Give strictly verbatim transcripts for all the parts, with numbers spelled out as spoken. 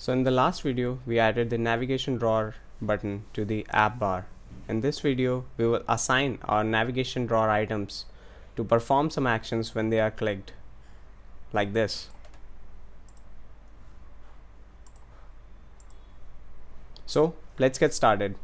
So in the last video, we added the navigation drawer button to the app bar. In this video, we will assign our navigation drawer items to perform some actions when they are clicked, like this. So let's get started.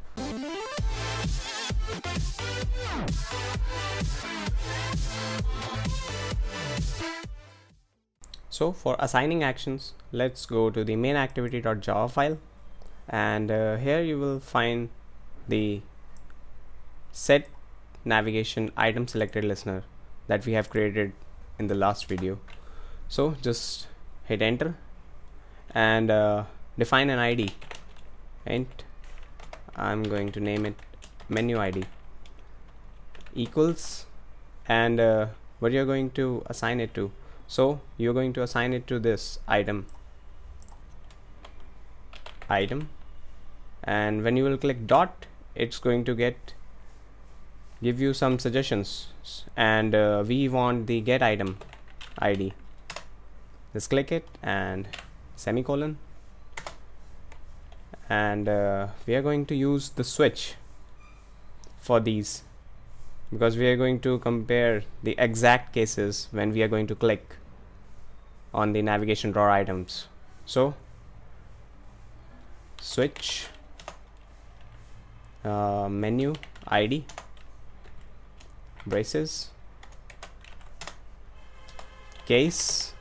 So for assigning actions, let's go to the main activity.java file, and uh, here you will find the set navigation item selected listener that we have created in the last video. So just hit enter and uh, define an I D, and I'm going to name it menu I D equals, and uh, what you're going to assign it to. So you're going to assign it to this item item and when you will click dot, it's going to get give you some suggestions, and uh, we want the get item I D. Just click it and semicolon, and uh, we are going to use the switch for these because we are going to compare the exact cases when we are going to click on the navigation drawer items. So switch uh, menu I D braces case,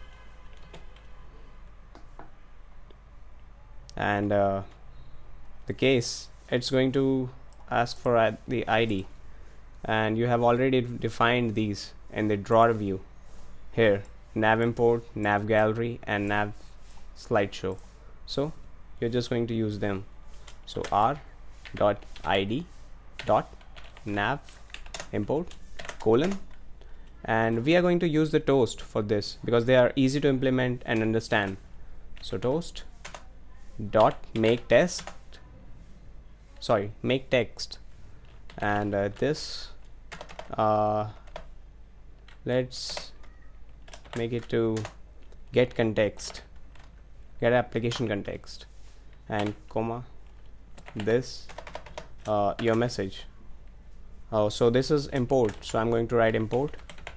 and uh, the case, it's going to ask for uh, the I D, and you have already defined these in the drawer view here: nav import, nav gallery, and nav slideshow. So you're just going to use them. So r dot id dot nav import colon, and we are going to use the toast for this because they are easy to implement and understand. So toast dot make test sorry make text, and uh, this uh, let's make it to get context, get application context, and comma this uh, your message. Oh, so this is import, so I'm going to write import,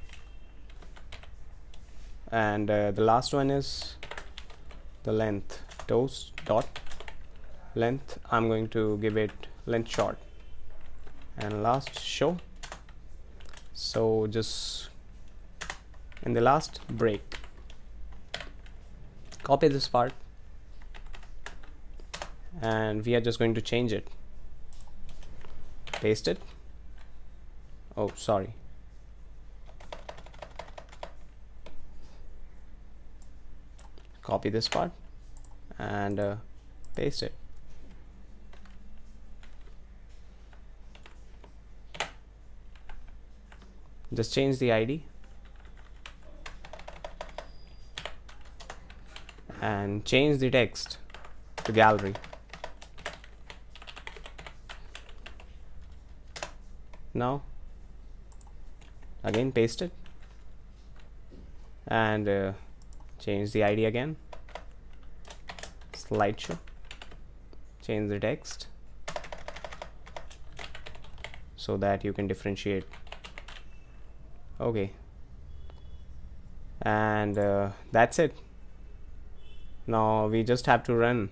and uh, the last one is the length, toast dot length, I'm going to give it length short, and last show. So just in the last break, copy this part, and we are just going to change it, paste it. Oh, sorry. Copy this part and uh, paste it. Just change the I D and change the text to gallery. Now again paste it and uh, change the I D again, slideshow, change the text so that you can differentiate. Okay, and uh, that's it. Now we just have to run,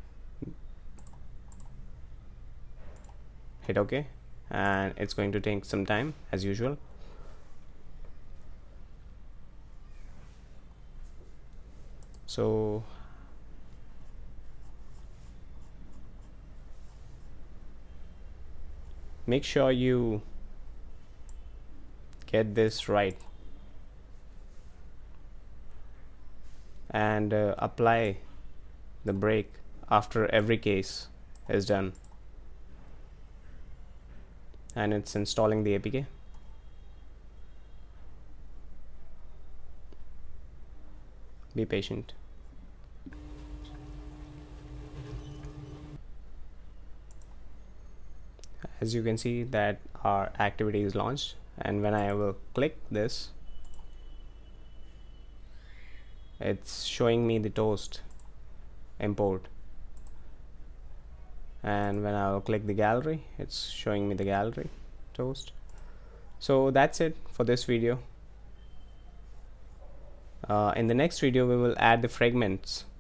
hit OK, and it's going to take some time as usual. So make sure you get this right and uh, apply the break after every case is done, and it's installing the A P K. Be patient. As you can see that our activity is launched, and when I will click this, it's showing me the toast import, and when I'll click the gallery, it's showing me the gallery toast. So that's it for this video. Uh, in the next video we will add the fragments